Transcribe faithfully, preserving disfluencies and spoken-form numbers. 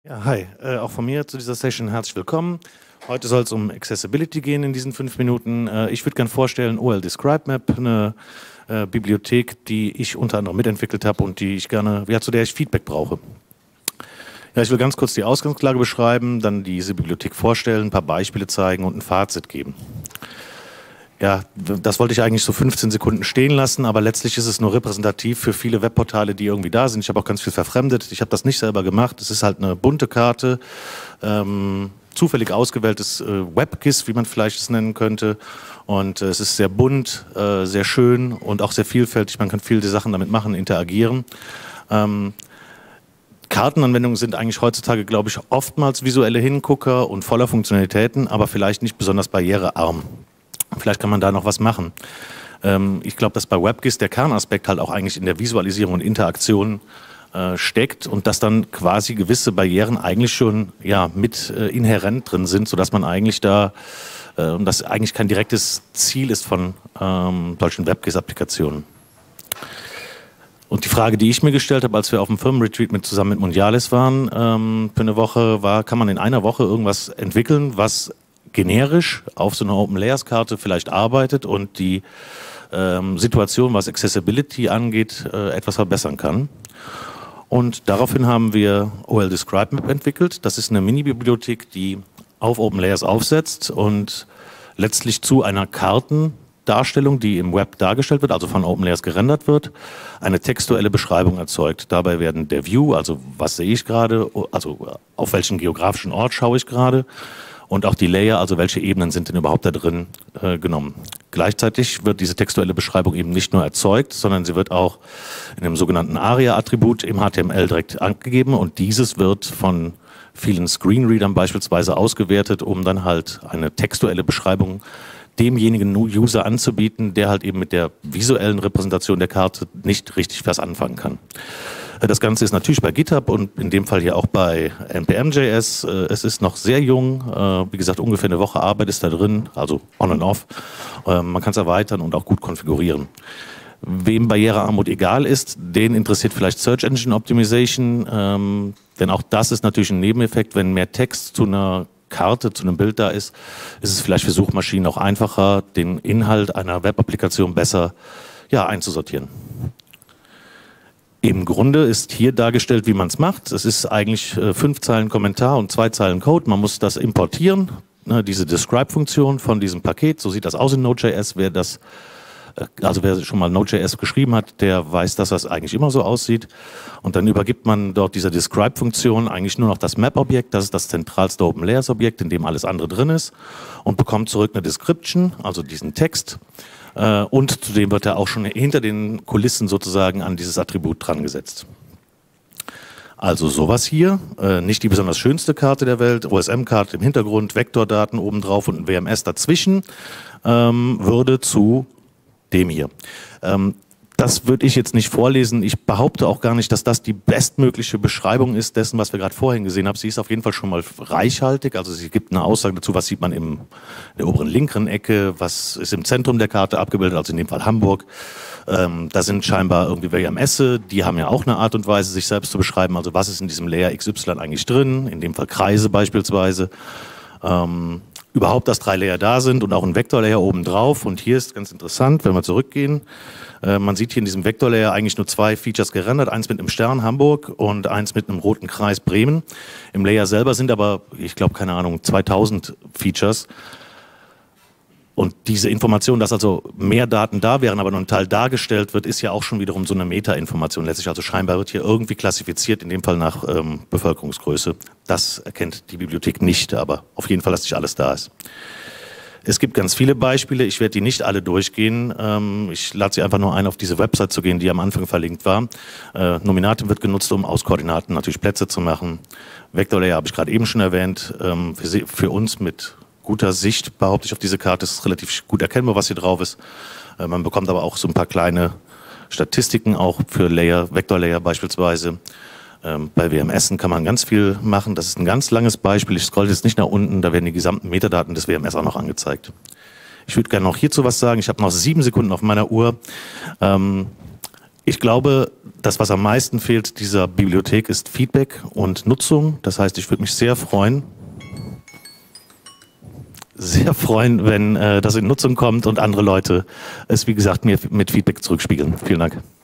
Ja, hi, äh, auch von mir zu dieser Session herzlich willkommen. Heute soll es um Accessibility gehen in diesen fünf Minuten. Äh, ich würde gerne vorstellen O L Describe Map, eine äh, Bibliothek, die ich unter anderem mitentwickelt habe und die ich gerne, ja, zu der ich Feedback brauche. Ja, ich will ganz kurz die Ausgangslage beschreiben, dann diese Bibliothek vorstellen, ein paar Beispiele zeigen und ein Fazit geben. Ja, das wollte ich eigentlich so fünfzehn Sekunden stehen lassen, aber letztlich ist es nur repräsentativ für viele Webportale, die irgendwie da sind. Ich habe auch ganz viel verfremdet. Ich habe das nicht selber gemacht. Es ist halt eine bunte Karte, ähm, zufällig ausgewähltes äh, WebGIS, wie man vielleicht es nennen könnte. Und äh, es ist sehr bunt, äh, sehr schön und auch sehr vielfältig. Man kann viele Sachen damit machen, interagieren. Ähm, Kartenanwendungen sind eigentlich heutzutage, glaube ich, oftmals visuelle Hingucker und voller Funktionalitäten, aber vielleicht nicht besonders barrierearm. Vielleicht kann man da noch was machen. Ähm, ich glaube, dass bei WebGIS der Kernaspekt halt auch eigentlich in der Visualisierung und Interaktion äh, steckt und dass dann quasi gewisse Barrieren eigentlich schon ja, mit äh, inhärent drin sind, sodass man eigentlich da, äh, und das eigentlich kein direktes Ziel ist von ähm, solchen WebGIS-Applikationen. Und die Frage, die ich mir gestellt habe, als wir auf dem Firmenretreat mit, zusammen mit Mondialis waren, ähm, für eine Woche, war, kann man in einer Woche irgendwas entwickeln, was generisch auf so einer Open-Layers-Karte vielleicht arbeitet und die ähm, Situation, was Accessibility angeht, äh, etwas verbessern kann. Und daraufhin haben wir O L Describe Map entwickelt. Das ist eine Mini-Bibliothek, die auf Open-Layers aufsetzt und letztlich zu einer Kartendarstellung, die im Web dargestellt wird, also von Open-Layers gerendert wird, eine textuelle Beschreibung erzeugt. Dabei werden der View, also was sehe ich gerade, also auf welchen geografischen Ort schaue ich gerade, und auch die Layer, also welche Ebenen sind denn überhaupt da drin, äh, genommen. Gleichzeitig wird diese textuelle Beschreibung eben nicht nur erzeugt, sondern sie wird auch in einem sogenannten ARIA-Attribut im H T M L direkt angegeben und dieses wird von vielen Screenreadern beispielsweise ausgewertet, um dann halt eine textuelle Beschreibung demjenigen User anzubieten, der halt eben mit der visuellen Repräsentation der Karte nicht richtig was anfangen kann. Das Ganze ist natürlich bei GitHub und in dem Fall hier auch bei N P M Punkt J S. Es ist noch sehr jung, wie gesagt, ungefähr eine Woche Arbeit ist da drin, also on and off. Man kann es erweitern und auch gut konfigurieren. Wem Barrierearmut egal ist, den interessiert vielleicht Search Engine Optimization, ähm, denn auch das ist natürlich ein Nebeneffekt, wenn mehr Text zu einer Karte, zu einem Bild da ist, ist es vielleicht für Suchmaschinen auch einfacher, den Inhalt einer Web-Applikation besser ja, einzusortieren. Im Grunde ist hier dargestellt, wie man es macht. Es ist eigentlich äh, fünf Zeilen Kommentar und zwei Zeilen Code. Man muss das importieren, ne, diese Describe-Funktion von diesem Paket. So sieht das aus in Node.js. Wer das, äh, also wer schon mal Node.js geschrieben hat, der weiß, dass das eigentlich immer so aussieht. Und dann übergibt man dort dieser Describe-Funktion eigentlich nur noch das Map-Objekt. Das ist das zentralste Open-Layers-Objekt, in dem alles andere drin ist. Und bekommt zurück eine Description, also diesen Text. Und zudem wird er auch schon hinter den Kulissen sozusagen an dieses Attribut dran gesetzt. Also sowas hier, nicht die besonders schönste Karte der Welt, O S M-Karte im Hintergrund, Vektordaten obendrauf und ein W M S dazwischen, würde zu dem hier. Das würde ich jetzt nicht vorlesen. Ich behaupte auch gar nicht, dass das die bestmögliche Beschreibung ist dessen, was wir gerade vorhin gesehen haben. Sie ist auf jeden Fall schon mal reichhaltig. Also sie gibt eine Aussage dazu, was sieht man im, in der oberen linken Ecke, was ist im Zentrum der Karte abgebildet, also in dem Fall Hamburg. Ähm, da sind scheinbar irgendwie W M S, die haben ja auch eine Art und Weise, sich selbst zu beschreiben. Also was ist in diesem Layer X Y eigentlich drin, in dem Fall Kreise beispielsweise. Ähm, überhaupt, dass drei Layer da sind und auch ein Vektorlayer oben drauf. Und hier ist ganz interessant, wenn wir zurückgehen, äh, man sieht hier in diesem Vektorlayer eigentlich nur zwei Features gerendert, eins mit einem Stern Hamburg und eins mit einem roten Kreis Bremen. Im Layer selber sind aber, ich glaube, keine Ahnung, zweitausend Features. Und diese Information, dass also mehr Daten da wären, aber nur ein Teil dargestellt wird, ist ja auch schon wiederum so eine Meta-Information letztlich. Also scheinbar wird hier irgendwie klassifiziert, in dem Fall nach ähm, Bevölkerungsgröße. Das erkennt die Bibliothek nicht, aber auf jeden Fall, dass nicht alles da ist. Es gibt ganz viele Beispiele, ich werde die nicht alle durchgehen. Ähm, ich lade Sie einfach nur ein, auf diese Website zu gehen, die am Anfang verlinkt war. Äh, Nominatim wird genutzt, um aus Koordinaten natürlich Plätze zu machen. Vektorlayer habe ich gerade eben schon erwähnt. Ähm, für, für uns mit guter Sicht, behaupte ich, auf diese Karte ist relativ gut erkennbar, was hier drauf ist. Äh, man bekommt aber auch so ein paar kleine Statistiken, auch für Layer, Vektorlayer beispielsweise. Ähm, bei W M S kann man ganz viel machen. Das ist ein ganz langes Beispiel. Ich scrolle jetzt nicht nach unten, da werden die gesamten Metadaten des W M S auch noch angezeigt. Ich würde gerne noch hierzu was sagen. Ich habe noch sieben Sekunden auf meiner Uhr. Ähm, ich glaube, das, was am meisten fehlt dieser Bibliothek, ist Feedback und Nutzung. Das heißt, ich würde mich sehr freuen, sehr freuen, wenn äh, das in Nutzung kommt und andere Leute es, wie gesagt, mir mit Feedback zurückspiegeln. Vielen Dank.